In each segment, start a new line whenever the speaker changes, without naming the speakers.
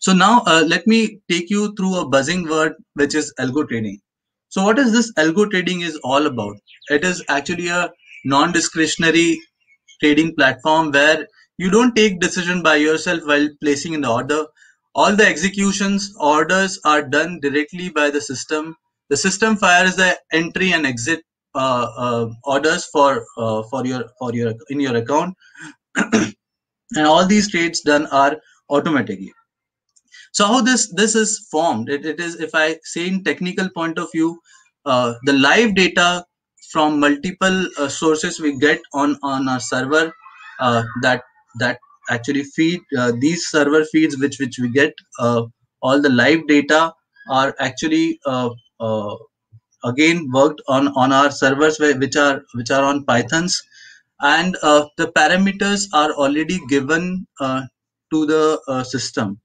So now let me take you through a buzzing word, which is algo trading. So what is this algo trading is all about? It is actually a non-discretionary trading platform where you don't take decision by yourself while placing in the order. All the executions orders are done directly by the system. The system fires the entry and exit orders for your in your account, and all these trades done are automatically. So how this is formed? It is, if I say in technical point of view, the live data from multiple sources we get on our server, that actually feed these server feeds which we get. All the live data are actually again worked on our servers, which are on Pythons, and the parameters are already given to the system.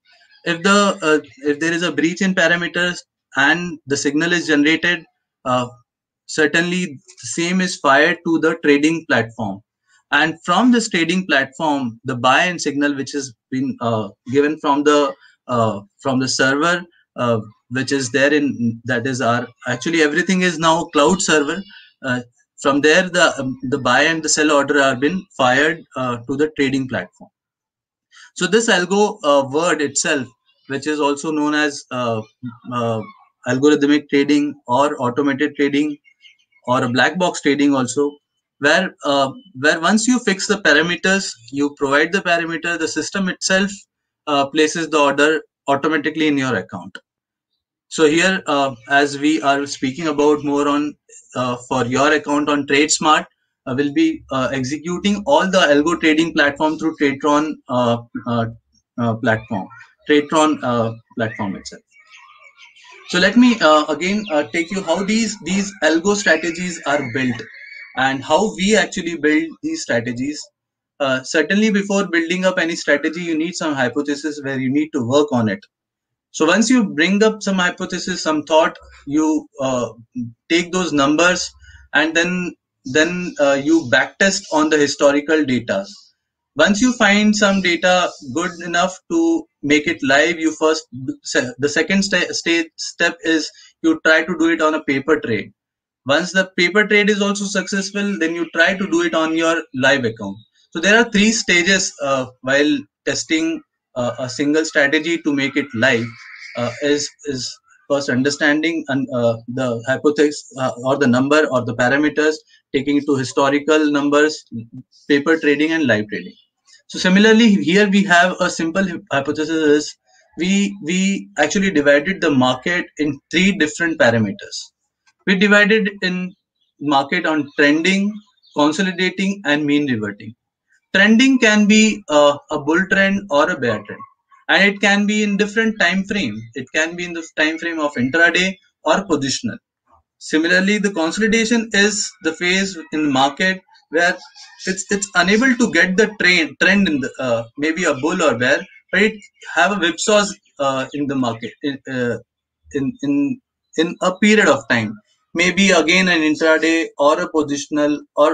If there is a breach in parameters and the signal is generated, uh, certainly the same is fired to the trading platform, and from this trading platform the buy and signal which has been given from the server, which is there in, that is our, actually everything is now cloud server. uh, from there the buy and the sell order are been fired to the trading platform. So this algo word itself, which is also known as uh, algorithmic trading or automated trading or a black box trading also, where once you fix the parameters, you provide the parameter, the system itself places the order automatically in your account. So here, as we are speaking about more on for your account on TradeSmart, will be executing all the algo trading platform through uh, platform, TradeTron platform itself. So let me again take you how these algo strategies are built and how we actually build these strategies. Certainly, before building up any strategy, you need some hypothesis where you need to work on it. So once you bring up some hypothesis, some thought, you take those numbers, and then you backtest on the historical data. Once you find some data good enough to make it live, you first, the second step is you try to do it on a paper trade. Once the paper trade is also successful, then you try to do it on your live account. So there are three stages while testing a single strategy to make it live. Is first understanding and the hypothesis or the number or the parameters, taking it to historical numbers, paper trading, and live trading. So similarly, here we have a simple hypothesis is we actually divided the market in three different parameters. We divided in market on trending, consolidating, and mean reverting. Trending can be a bull trend or a bear trend, and it can be in different time frame. It can be in the time frame of intraday or positional. Similarly, the consolidation is the phase in the market where it's unable to get the trend in the maybe a bull or bear, but it have a whipsaws in the market in in in a period of time, maybe again an intraday or a positional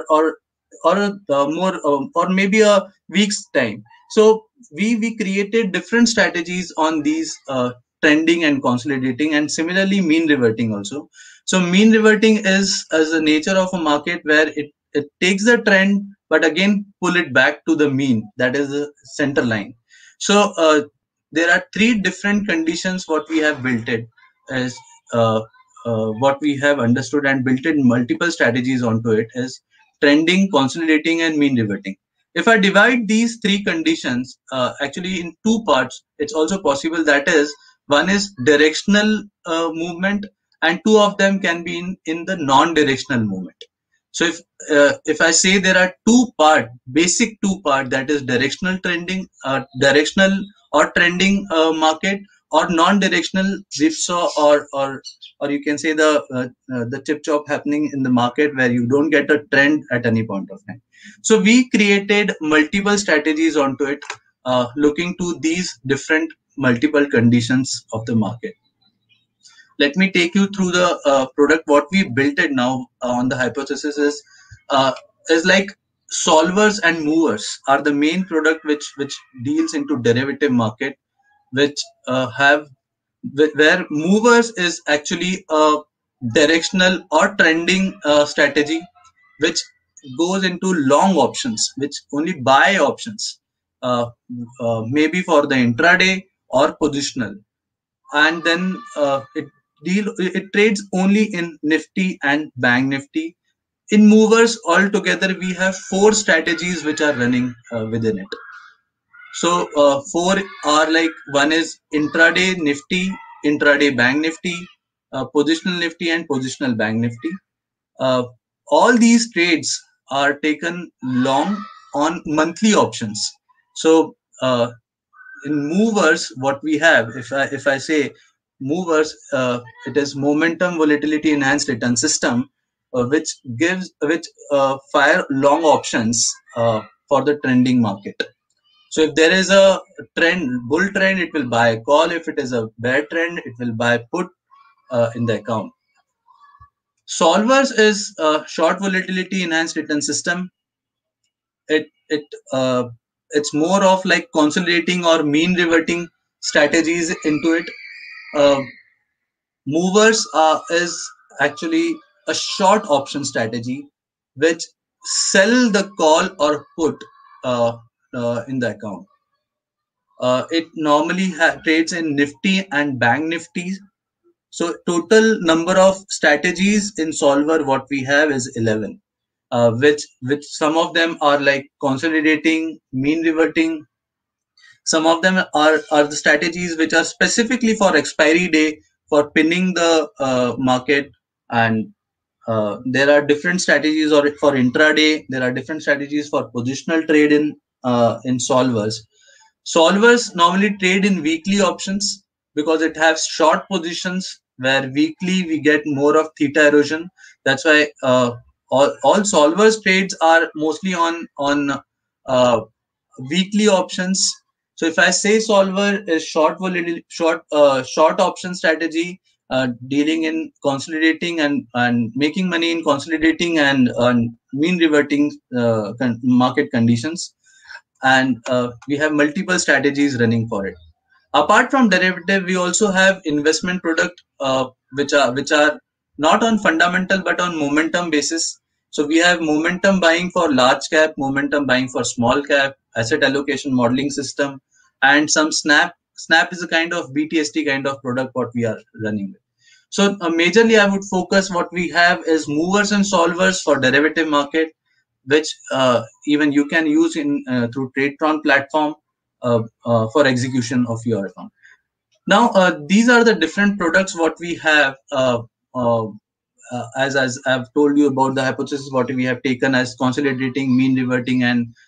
or a more or maybe a week's time. So we created different strategies on these trending and consolidating, and similarly mean reverting also. So mean reverting is as the nature of a market where it takes the trend but again pull it back to the mean, that is the center line. So there are three different conditions what we have built it as uh, what we have understood and built in multiple strategies onto it is trending, consolidating, and mean reverting. If I divide these three conditions actually in two parts, it's also possible. That is, one is directional movement, and two of them can be in the non-directional movement. So if I say there are basic two part, that is directional trending, directional or trending market, or non-directional whipsaw, or you can say the chip chop happening in the market where you don't get a trend at any point of time. So we created multiple strategies onto it, looking to these different multiple conditions of the market. Let me take you through the product. What we built it now on the hypothesis is like solvers and movers are the main product which deals into derivative market. which have where movers is actually a directional or trending strategy, which goes into long options, which only buy options, uh, maybe for the intraday or positional, and then it trades only in Nifty and Bank Nifty. In movers altogether, we have four strategies which are running within it. So four are like, one is intraday Nifty, intraday Bank Nifty, positional Nifty, and positional Bank Nifty. Uh, all these trades are taken long on monthly options. So in movers, what we have, if I say movers, it is momentum volatility enhanced return system, which fire long options for the trending market. So if there is a bull trend, it will buy a call. If it is a bear trend, it will buy put in the account. Solvers is a short volatility enhanced return system. It it's more of like consolidating or mean reverting strategies into it. Uh, movers is actually a short option strategy, which sell the call or put in the account. It normally trades in Nifty and Bank Nifty. So total number of strategies in Solver what we have is 11, which some of them are like consolidating, mean reverting. Some of them are the strategies which are specifically for expiry day, for pinning the market, and there are different strategies or for intraday. There are different strategies for positional trade in solvers. Solvers normally trade in weekly options because it has short positions where weekly we get more of theta erosion. That's why all solvers trades are mostly on uh, weekly options. So if I say solver is short option strategy, dealing in consolidating and making money in consolidating and mean reverting market conditions, and we have multiple strategies running for it. Apart from derivative, we also have investment product, which are not on fundamental but on momentum basis. So we have momentum buying for large cap, momentum buying for small cap, asset allocation modeling system, and some snap. Snap is a kind of BTST kind of product what we are running with. So majorly I would focus what we have is movers and solvers for derivative market, which even you can use in through TradeTron platform for execution of your account. Now, these are the different products what we have. Uh, as I've told you about the hypothesis, what we have taken as consolidating, mean reverting,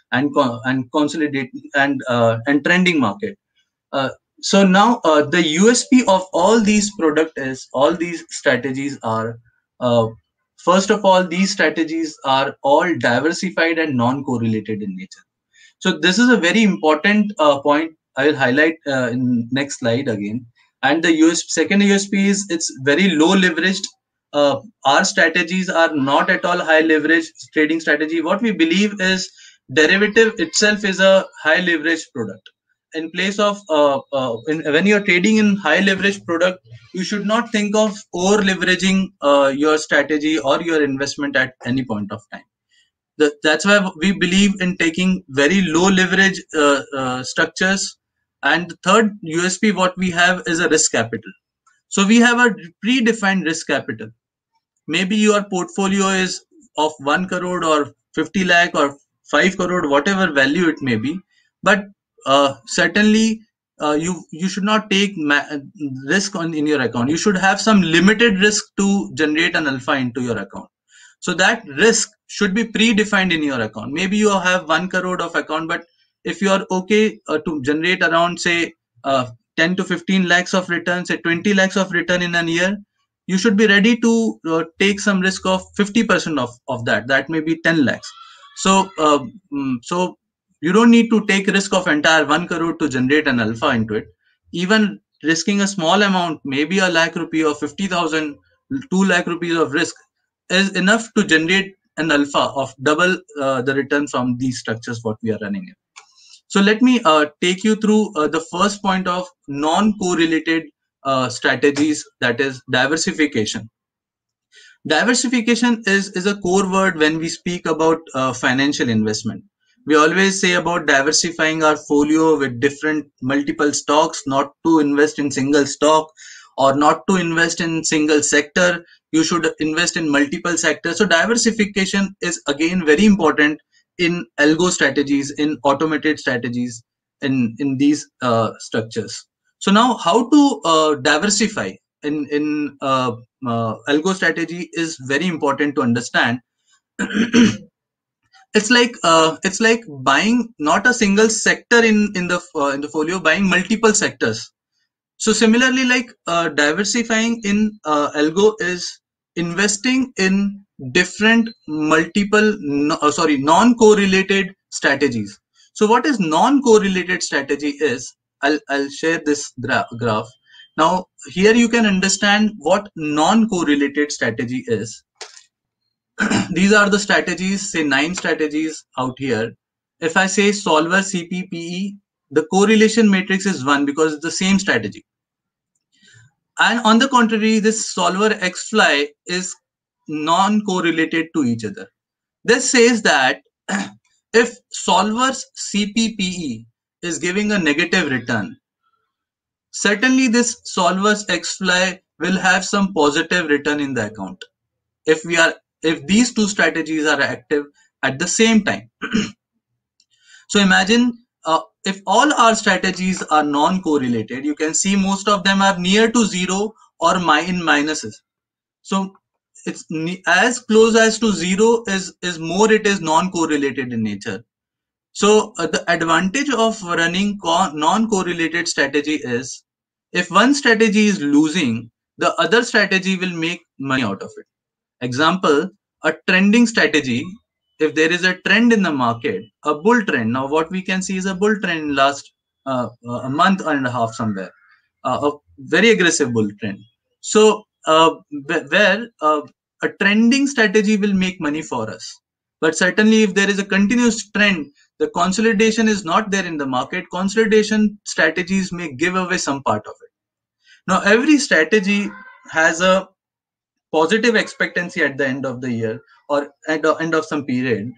and consolidating and trending market. Uh, so now the USP of all these product is all these strategies are, uh, first of all, these strategies are all diversified and non-correlated in nature. So this is a very important point I will highlight in next slide again. And the second USP is it's very low leveraged. Our strategies are not at all high leverage trading strategy. What we believe is derivative itself is a high leverage product. In place of when you're trading in high leverage product, you should not think of over leveraging your strategy or your investment at any point of time. That's why we believe in taking very low leverage structures. And the third USP what we have is a risk capital. So we have a predefined risk capital. Maybe your portfolio is of 1 crore or 50 lakh or 5 crore, whatever value it may be, but certainly you should not take risk in your account. You should have some limited risk to generate an alpha into your account. So that risk should be predefined in your account. Maybe you have 1 crore of account, but if you are okay to generate around say 10 to 15 lakhs of return, say 20 lakhs of return in a year, you should be ready to take some risk of 50% of that. That may be 10 lakhs. So so you don't need to take risk of entire 1 crore to generate an alpha into it. Even risking a small amount, maybe a lakh rupee or 50,000, 2 lakh rupees of risk is enough to generate an alpha of double the return from these structures what we are running in. So let me take you through the first point of non-correlated strategies, that is diversification. Diversification is a core word when we speak about financial investment. We always say about diversifying our folio with different multiple stocks, not to invest in single stock or not to invest in single sector. You should invest in multiple sectors. So diversification is again very important in algo strategies, in automated strategies, in these structures. So now how to diversify in algo strategy is very important to understand. It's like buying not a single sector in the folio, buying multiple sectors. So similarly, like diversifying in algo is investing in different multiple non-correlated strategies. So what is non-correlated strategy is, I'll share this graph. Now here you can understand what non-correlated strategy is. These are the strategies, say 9 strategies out here. If I say solver CPPE, the correlation matrix is 1 because it's the same strategy. And on the contrary, this solver XFly is non-correlated to each other. This says that if solver's CPPE is giving a negative return, certainly this solver's XFly will have some positive return in the account if these two strategies are active at the same time. So imagine if all our strategies are non-correlated, you can see most of them are near to zero or in minuses. So it's as close as to zero is more it is non-correlated in nature. So the advantage of running non-correlated strategy is, if one strategy is losing, the other strategy will make money out of it. Example, a trending strategy. If there is a trend in the market, a bull trend. Now what we can see is a bull trend in last a month and a half somewhere, a very aggressive bull trend. So where a trending strategy will make money for us. But certainly if there is a continuous trend, the consolidation is not there in the market. Consolidation strategies may give away some part of it. Now every strategy has a positive expectancy at the end of the year or at the end of some period.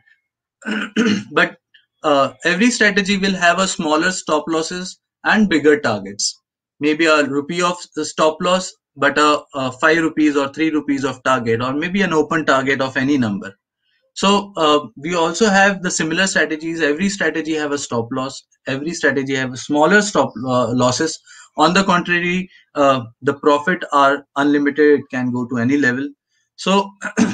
But every strategy will have a smaller stop losses and bigger targets. Maybe a rupee of the stop loss, but a 5 rupees or 3 rupees of target, or maybe an open target of any number. So we also have the similar strategies. Every strategy have a stop loss. Every strategy have smaller stop losses. On the contrary, the profit are unlimited. It can go to any level. So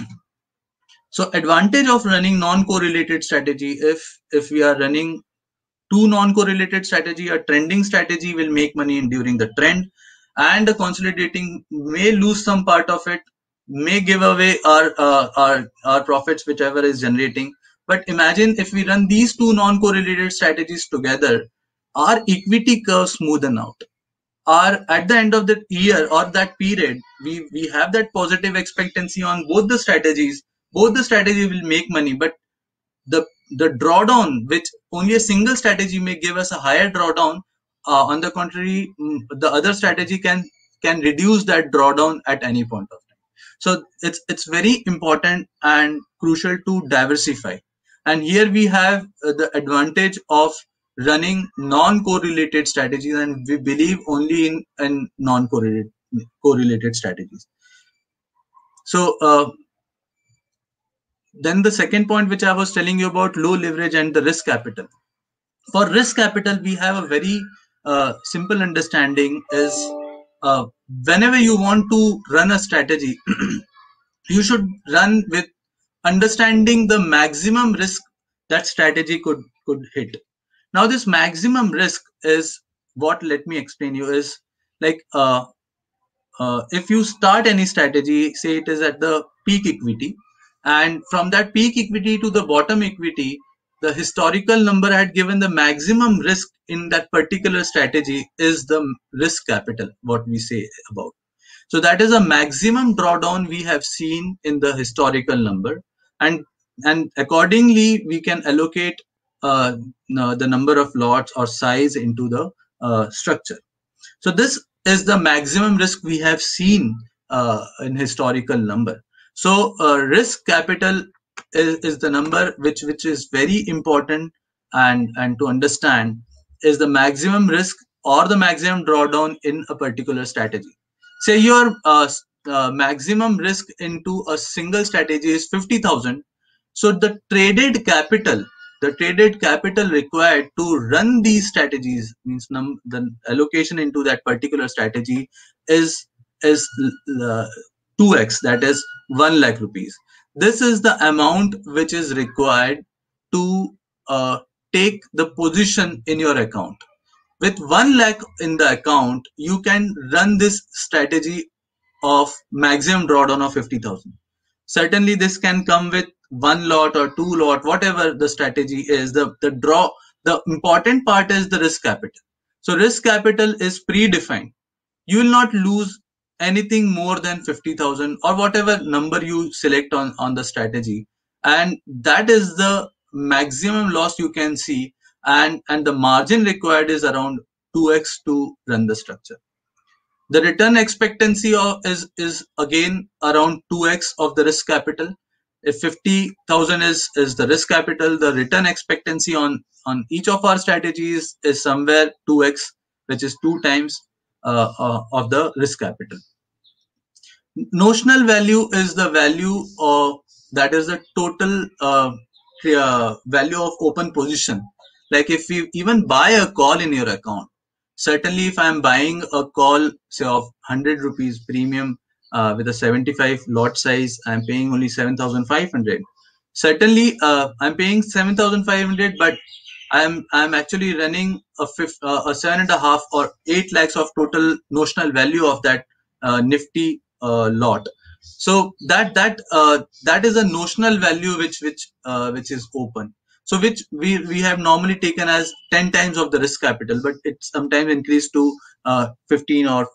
so advantage of running non-correlated strategy, if we are running two non-correlated strategy, a trending strategy will make money during the trend, and the consolidating may lose some part of it, may give away our profits whichever is generating. But imagine if we run these two non-correlated strategies together, our equity curve smoothen out. Or at the end of the year or that period, we have that positive expectancy on both the strategies. Both the strategies will make money, but the the drawdown, which only a single strategy may give us a higher drawdown, on the contrary, the other strategy can reduce that drawdown at any point of time. So it's very important and crucial to diversify. And here we have the advantage of running non-correlated strategies, and we believe only in non-correlated strategies. So then the second point which I was telling you about, low leverage and the risk capital. For risk capital, we have a very simple understanding is, whenever you want to run a strategy, you should run with understanding the maximum risk that strategy could hit. Now this maximum risk is what, let me explain you, is like if you start any strategy, say it is at the peak equity, and from that peak equity to the bottom equity, the historical number had given the maximum risk in that particular strategy is the risk capital, what we say about. So that is a maximum drawdown we have seen in the historical number, and accordingly we can allocate the number of lots or size into the structure. So this is the maximum risk we have seen in historical number. So risk capital is the number which is very important, and to understand is the maximum risk or the maximum drawdown in a particular strategy. Say your maximum risk into a single strategy is 50,000. So the traded capital required to run these strategies means the allocation into that particular strategy is 2x, that is 1 lakh rupees. This is the amount which is required to take the position in your account. With 1 lakh in the account, you can run this strategy of maximum drawdown of 50,000. Certainly this can come with 1 lot or 2 lot, whatever the strategy is. The important part is the risk capital. So risk capital is predefined. You will not lose anything more than 50,000 or whatever number you select on the strategy, and that is the maximum loss you can see, and the margin required is around 2x to run the structure. The return expectancy is again around 2x of the risk capital. If 50,000 is the risk capital, the return expectancy on each of our strategies is somewhere 2x, which is 2 times of the risk capital. Notional value is the value of, that is the total value of open position. Like if you even buy a call in your account, certainly if I am buying a call say of 100 rupees premium with a 75 lot size, I am paying only 7,500. Certainly I'm paying 7,500, but I'm actually running a 7.5 or 8 lakhs of total notional value of that nifty lot. So that is a notional value which is open. So which we have normally taken as 10 times of the risk capital, but it sometimes increased to 15 or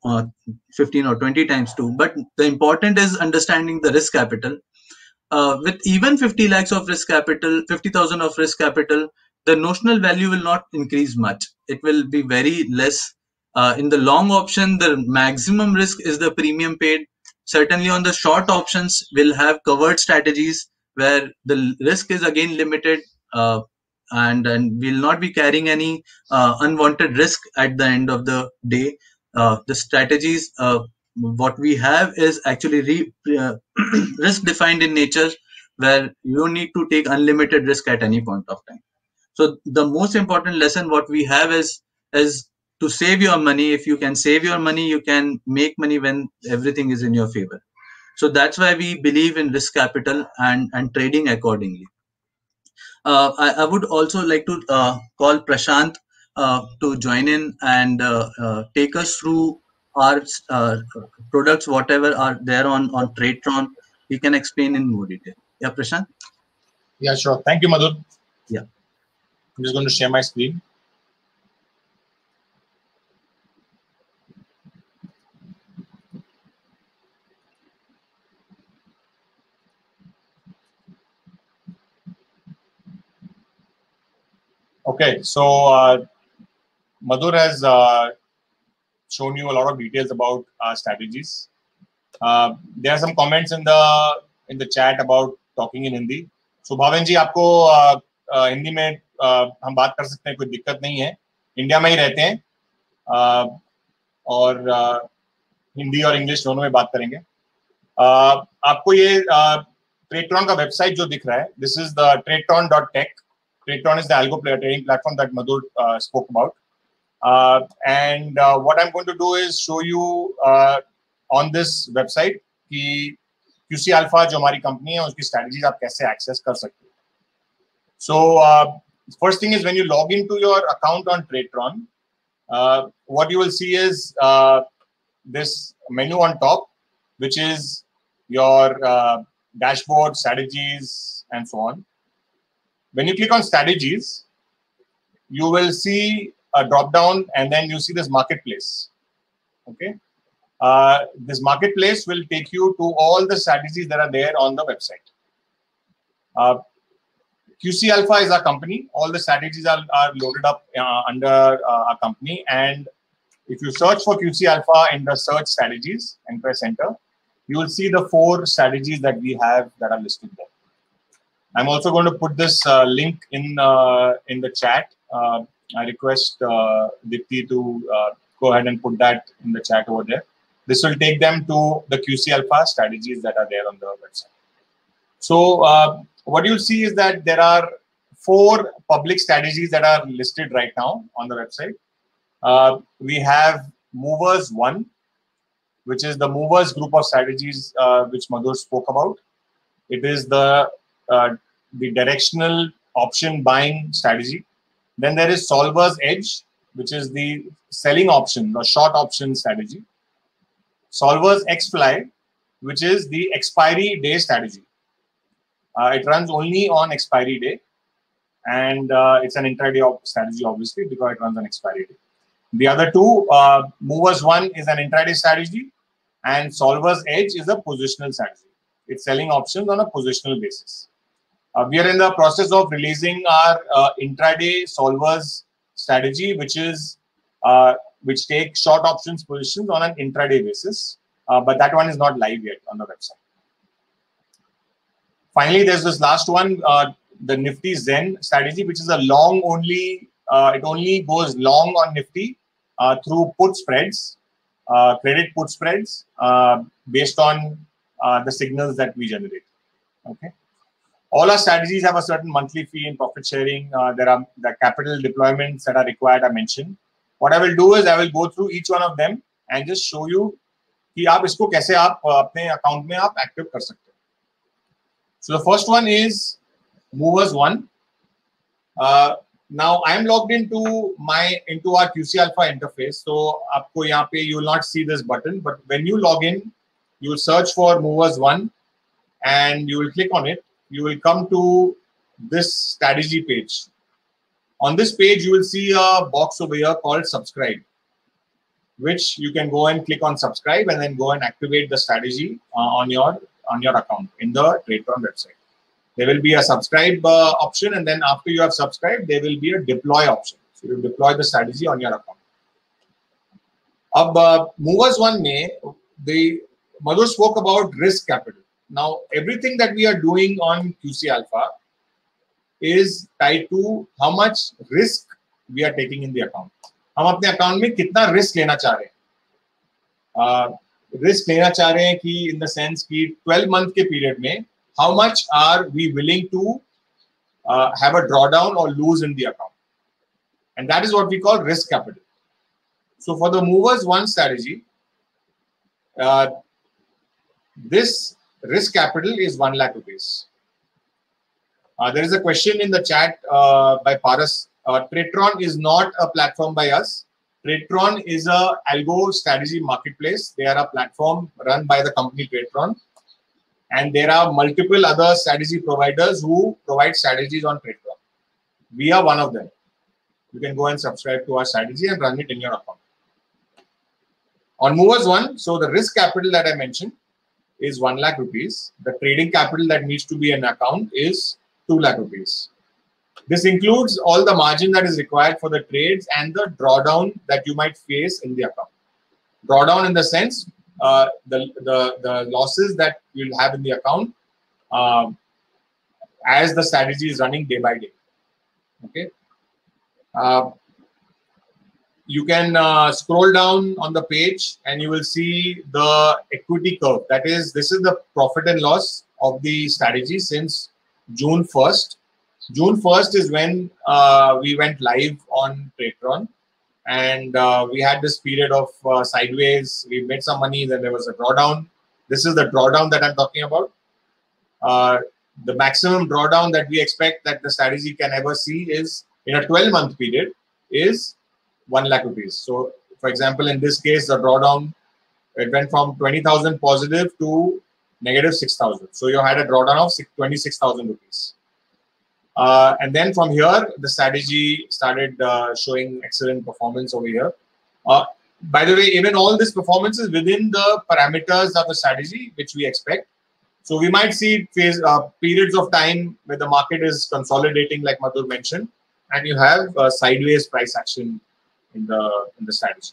20 times too. But the important is understanding the risk capital. With even 50 lakhs of risk capital, 50,000 of risk capital, the notional value will not increase much. It will be very less. In the long option, the maximum risk is the premium paid. Certainly on the short options, we'll have covered strategies where the risk is again limited, and we'll not be carrying any unwanted risk at the end of the day. The strategies, what we have is actually risk defined in nature, where you don't need to take unlimited risk at any point of time. So the most important lesson what we have is to save your money. If you can save your money, you can make money when everything is in your favor. So that's why we believe in risk capital and trading accordingly. I would also like to call Prashant to join in and take us through our products, whatever are there on TradeTron. He can explain in more detail. Yeah, Prashant?
Yeah, sure. Thank you, Madhur.
Yeah.
I'm just going to share my screen. Okay, so Madhur has shown you a lot of details about our strategies. There are some comments in the chat about talking in Hindi. So भावन जी आपको हिंदी में हम बात कर सकते हैं, कोई दिक्कत नहीं है. इंडिया में ही रहते हैं और हिंदी और इंग्लिश दोनों में बात करेंगे. आपको ये TradeTron का वेबसाइट जो दिख रहा है, this is the tradetron.tech. TradeTron is the algo trading platform that Madhur spoke about. And what I'm going to do is show you on this website कि QC Alpha जो हमारी कंपनी है उसकी strategies आप कैसे access कर सकते हो. So first thing is when you log into your account on TradeTron, what you will see is this menu on top, which is your dashboard, strategies, and so on. When you click on strategies, you will see a drop down and then you see this marketplace. Okay. This marketplace will take you to all the strategies that are there on the website. QC Alpha is our company. All the strategies are loaded up under our company. And if you search for QC Alpha in the search strategies and press enter, you will see the 4 strategies that we have that are listed there. I'm also going to put this link in the chat. I request Dipti to go ahead and put that in the chat over there. This will take them to the QC Alpha strategies that are there on the website. So what you'll see is that there are 4 public strategies that are listed right now on the website. We have Movers 1, which is the Movers group of strategies which Madhur spoke about. It is the directional option buying strategy. Then there is Solver's Edge, which is the selling option or short option strategy. Solver's XFly, which is the expiry day strategy. It runs only on expiry day, and it's an intraday strategy, obviously, because it runs on expiry day. The other 2, Movers 1 is an intraday strategy, and Solver's Edge is a positional strategy. It's selling options on a positional basis. We are in the process of releasing our intraday Solver's strategy, which takes short options positions on an intraday basis, but that one is not live yet on the website. Finally, there's this last one, the Nifty Zen strategy, which is a long only. It only goes long on Nifty through put spreads, credit put spreads, based on the signals that we generate. Okay. All our strategies have a certain monthly fee and profit sharing. There are the capital deployments that are required, I mentioned. What I will do is I will go through each one of them and just show you कि आप इसको कैसे आप अपने account में आप active कर सकते हैं. So the first one is Movers 1. Now I am logged into our QC Alpha interface. So आपको यहाँ पे you will not see this button, but when you log in, you will search for Movers 1 and you will click on it. You will come to this strategy page. On this page, you will see a box over here called subscribe, which you can go and click on subscribe and then go and activate the strategy on your account in the TradeTron website. There will be a subscribe option, and then after you have subscribed, there will be a deploy option. So you deploy the strategy on your account. Ab Movers 1 mein, Madhur spoke about risk capital. Now, everything that we are doing on QC Alpha is tied to how much risk we are taking in the account. हम अपने account में कितना risk लेना चाह रहे हैं? Risk लेना चाह रहे हैं कि in the sense कि 12 month के period में how much are we willing to have a drawdown or lose in the account? And that is what we call risk capital. So for the Movers 1 strategy, this risk capital is 1 lakh rupees. There is a question in the chat by Paras. TradeTron is not a platform by us. TradeTron is a algo strategy marketplace. They are a platform run by the company TradeTron. And there are multiple other strategy providers who provide strategies on TradeTron. We are one of them. You can go and subscribe to our strategy and run it in your account. On Movers 1, so the risk capital that I mentioned is 1 lakh rupees. The trading capital that needs to be in account is 2 lakh rupees. This includes all the margin that is required for the trades and the drawdown that you might face in the account. Drawdown in the sense, the losses that you'll have in the account as the strategy is running day by day. Okay. You can scroll down on the page and you will see the equity curve. That is, this is the profit and loss of the strategy since June 1st. June 1st is when we went live on TradeTron, and we had this period of sideways. We made some money, then there was a drawdown. This is the drawdown that I'm talking about. The maximum drawdown that we expect that the strategy can ever see is in a 12-month period is 1 lakh rupees. So, for example, in this case, the drawdown, it went from 20,000 positive to negative 6,000. So you had a drawdown of 26,000 rupees. And then from here, the strategy started showing excellent performance over here. By the way, even all this performance is within the parameters of the strategy, which we expect. So we might see periods of time where the market is consolidating, like Madhur mentioned, and you have sideways price action in the strategy.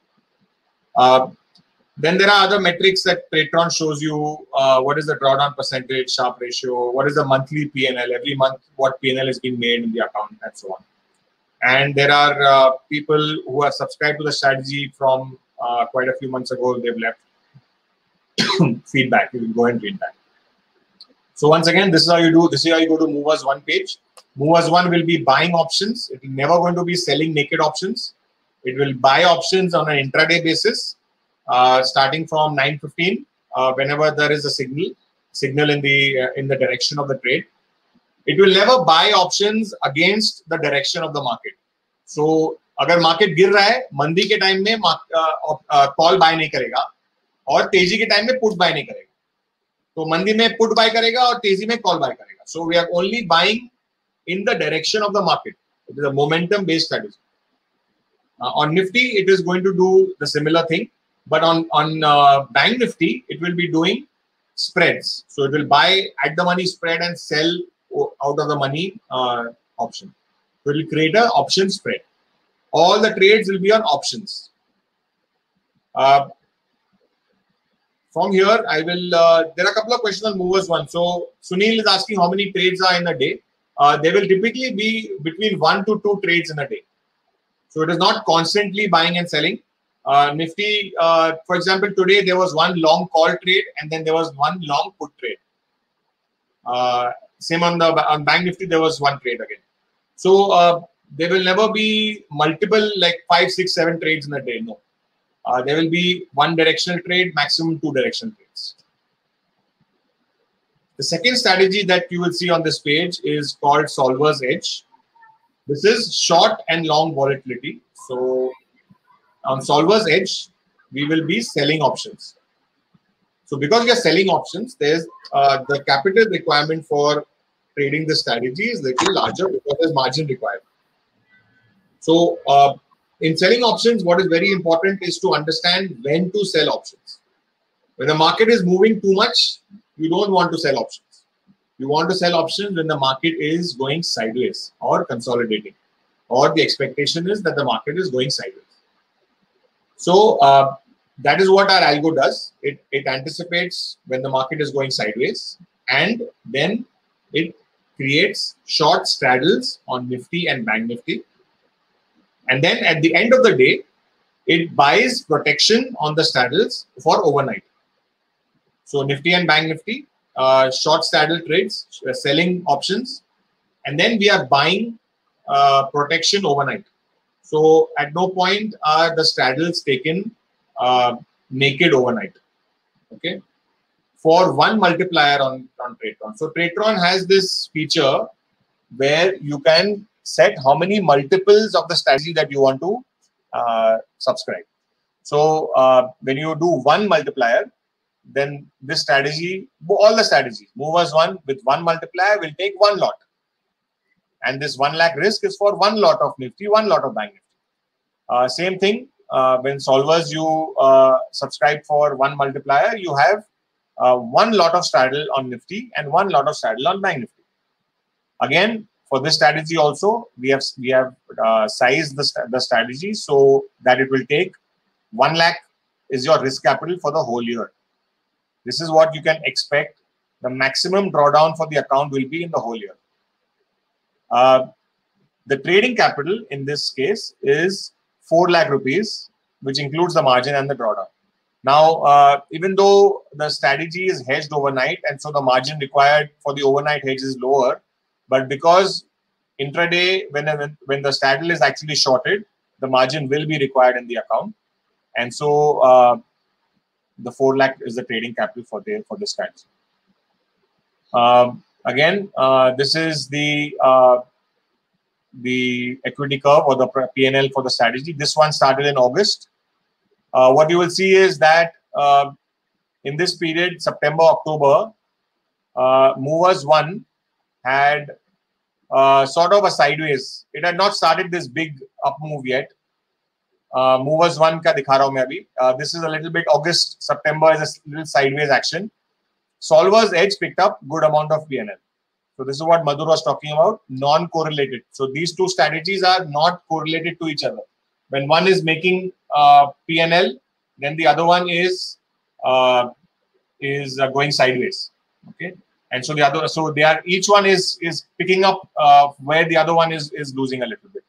Then there are other metrics that Tradetron shows you. What is the drawdown percentage, Sharpe ratio? What is the monthly P&L? Every month, what P&L is being made in the account, and so on. And there are people who are subscribed to the strategy from quite a few months ago. They've left feedback. You can go and read that. So once again, this is how you do. This is how you go to Movers One page. Movers One will be buying options. It is never going to be selling naked options. It will buy options on an intraday basis, starting from 9:15. Whenever there is a signal in the direction of the trade. It will never buy options against the direction of the market. So, अगर market गिर रहा है, मंदी के time में call buy नहीं करेगा, और तेजी के time में put buy नहीं करेगा. तो मंदी में put buy करेगा और तेजी में call buy करेगा. So we are only buying in the direction of the market. It is a momentum-based strategy. On Nifty, it is going to do the similar thing, but on Bank Nifty, it will be doing spreads. So it will buy at the money spread and sell out of the money option. So it will create an option spread. All the trades will be on options. From here, I will. There are a couple of questions on Movers One. So Sunil is asking how many trades are in a day. They will typically be between 1 to 2 trades in a day. So it is not constantly buying and selling. Nifty, for example, today there was one long call trade and then there was one long put trade. Same on Bank Nifty, there was one trade again. So there will never be multiple like 5, 6, 7 trades in a day. No, there will be one directional trade, maximum 2 directional trades. The second strategy that you will see on this page is called Solver's Edge. This is short and long volatility. So on Solver's Edge, we will be selling options. So because we are selling options, there's the capital requirement for trading the strategy is a little larger because there's margin required. So in selling options, what is very important is to understand when to sell options. When the market is moving too much, you don't want to sell options. You want to sell options when the market is going sideways or consolidating, or the expectation is that the market is going sideways. So that is what our algo does. It anticipates when the market is going sideways, and then it creates short straddles on Nifty and Bank Nifty. And then at the end of the day, it buys protection on the straddles for overnight. So Nifty and Bank Nifty, short straddle trades, selling options, and then we are buying protection overnight. So at no point are the straddles taken naked overnight. Okay, for one multiplier on Tradetron. So Tradetron has this feature where you can set how many multiples of the strategy that you want to subscribe. So when you do one multiplier, then this strategy, all the strategies, Movers One with one multiplier will take one lot. And this 1 lakh risk is for one lot of Nifty, one lot of Bank Nifty. Same thing, when solvers you subscribe for one multiplier, you have one lot of straddle on Nifty and one lot of straddle on Bank Nifty. Again, for this strategy also, we have sized the strategy so that it will take 1 lakh is your risk capital for the whole year. This is what you can expect. The maximum drawdown for the account will be in the whole year. The trading capital in this case is 4 lakh rupees, which includes the margin and the drawdown. Now, even though the strategy is hedged overnight, and so the margin required for the overnight hedge is lower, but because intraday, when the straddle is actually shorted, the margin will be required in the account, and so the 4 lakh is the trading capital for the strategy. Again, this is the equity curve or the P&L for the strategy. This one started in August. What you will see is that in this period, September, October, Movers One had sort of a sideways. It had not started this big up move yet. Movers One ka dikha raha hu main abhi. This is a little bit August, September is a little sideways action. Solver's Edge picked up good amount of PNL. So this is what Madhur was talking about, non-correlated. So these two strategies are not correlated to each other. When one is making PNL, then the other one is going sideways. Okay, and so the other, so they are, each one is picking up where the other one is losing a little bit.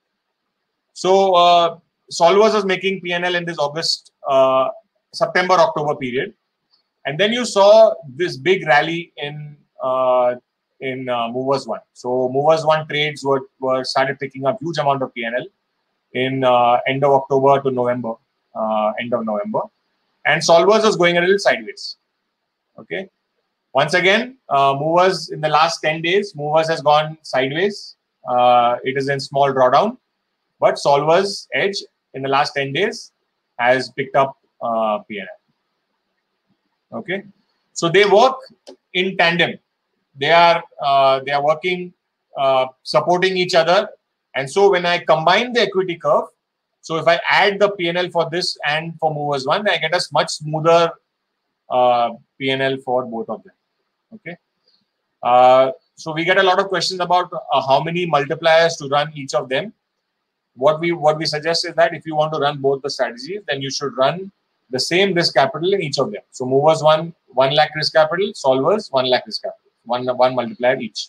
So Solvers was making PNL in this August, September, October period, and then you saw this big rally in Movers One. So Movers One trades were started picking up huge amount of PNL in end of October to November, end of November, and Solvers was going a little sideways. Okay, once again, Movers in the last 10 days, Movers has gone sideways. It is in small drawdown, but Solvers Edge in the last 10 days has picked up PNL. Okay, so they work in tandem. They are working, supporting each other. And so when I combine the equity curve, so if I add the PNL for this and for Movers One, I get a much smoother PNL for both of them. Okay. So we get a lot of questions about how many multipliers to run each of them. What we suggest is that if you want to run both the strategies, then you should run the same risk capital in each of them. So Movers One, 1 lakh risk capital, Solvers 1 lakh risk capital, one multiplier each.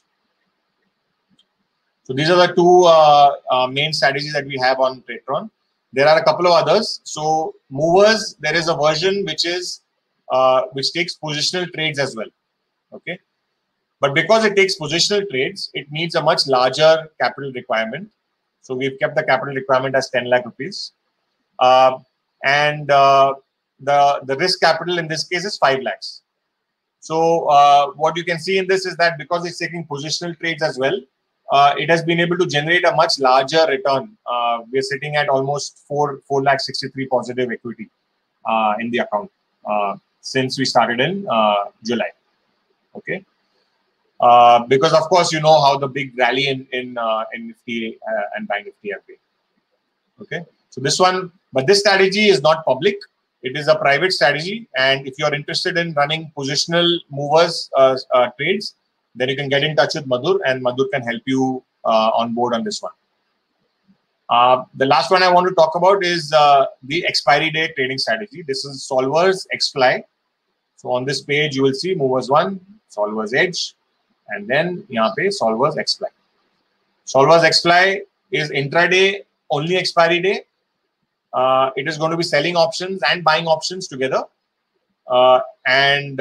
So these are the two main strategies that we have on TradeTron. There are a couple of others. So Movers, there is a version which takes positional trades as well. Okay, but because it takes positional trades, it needs a much larger capital requirement. So we've kept the capital requirement as 10 lakh rupees, and the risk capital in this case is 5 lakhs. So what you can see in this is that because it's taking positional trades as well, it has been able to generate a much larger return. We're sitting at almost 4 lakh 63 positive equity in the account since we started in July. Okay, because of course you know how the big rally in Nifty and Bank Nifty have been. Okay, so this one, but this strategy is not public. It is a private strategy, and if you are interested in running positional movers trades, then you can get in touch with Madhur, and Madhur can help you on board on this one. The last one I want to talk about is the expiry day trading strategy. This is Solvers XFly. So on this page, you will see Movers One, Solvers Edge, and then यहाँ पे Solvers XFly. Solvers XFly is intraday only expiry day. It is going to be selling options and buying options together, and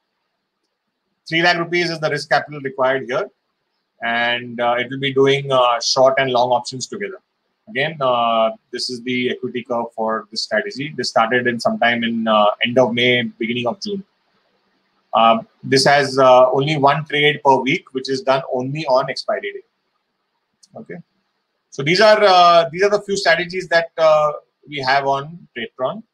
3 lakh rupees is the risk capital required here, and it will be doing short and long options together. Again, this is the equity curve for this strategy. This started in sometime in end of May, beginning of June. This has only one trade per week, which is done only on expiry day. Okay, so these are the few strategies that we have on TradeTron.